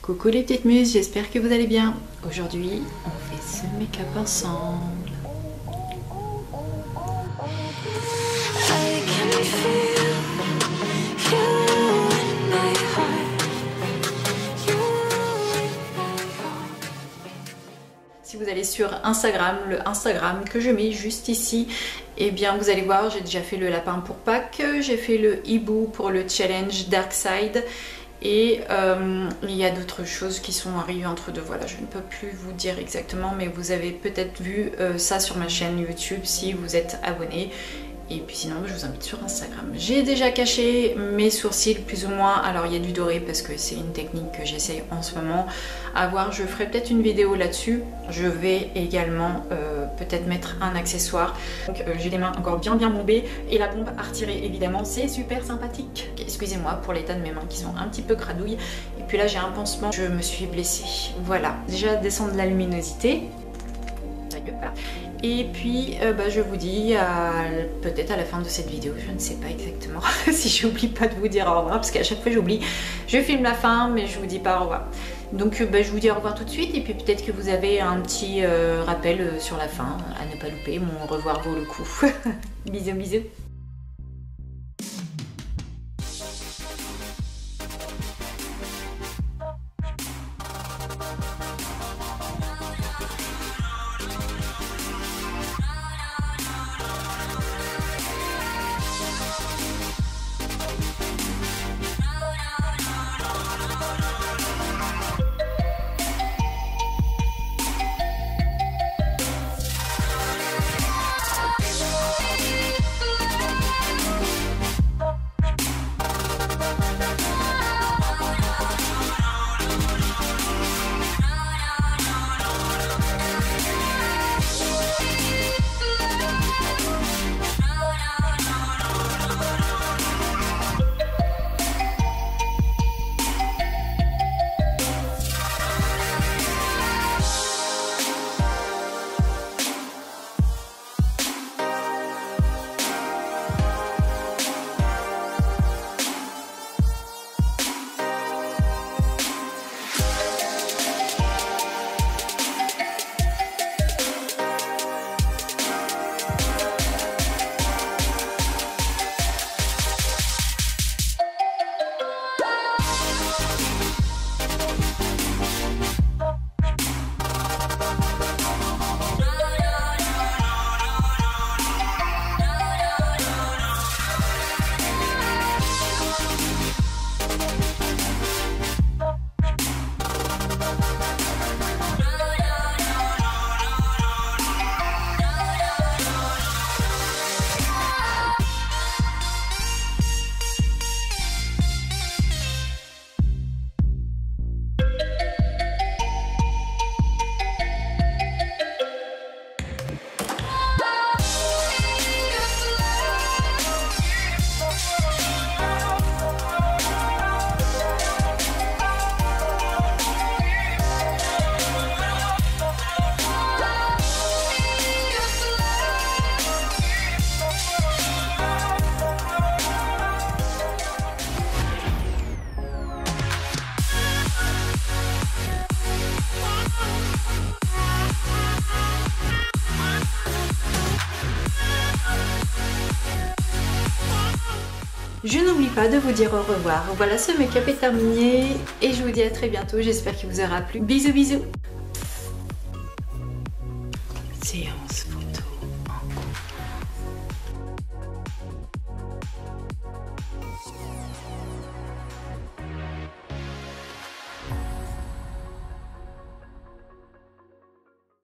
Coucou les petites muses, j'espère que vous allez bien. Aujourd'hui, on fait ce make-up ensemble. Si vous allez sur Instagram, le Instagram que je mets juste ici, et bien vous allez voir, j'ai déjà fait le lapin pour Pâques, j'ai fait le hibou pour le challenge Dark Side. Et il y a d'autres choses qui sont arrivées entre deux. Voilà, je ne peux plus vous dire exactement, mais vous avez peut-être vu ça sur ma chaîne YouTube si vous êtes abonné. Et puis sinon, je vous invite sur Instagram. J'ai déjà caché mes sourcils plus ou moins. Alors il y a du doré parce que c'est une technique que j'essaye en ce moment à voir. Je ferai peut-être une vidéo là-dessus. Je vais également peut-être mettre un accessoire. Donc j'ai les mains encore bien bombées et la bombe à retirer évidemment. C'est super sympathique. Excusez-moi pour l'état de mes mains qui sont un petit peu cradouilles. Et puis là j'ai un pansement. Je me suis blessée. Voilà. Déjà descendre la luminosité. Et puis je vous dis peut-être à la fin de cette vidéo, je ne sais pas exactement si j'oublie pas de vous dire au revoir parce qu'à chaque fois j'oublie, je filme la fin mais je vous dis pas au revoir. Donc je vous dis au revoir tout de suite et puis peut-être que vous avez un petit rappel sur la fin à ne pas louper, mon au revoir vaut le coup. Bisous bisous. Je n'oublie pas de vous dire au revoir. Voilà, ce make-up est terminé et je vous dis à très bientôt. J'espère qu'il vous aura plu. Bisous bisous. Séance.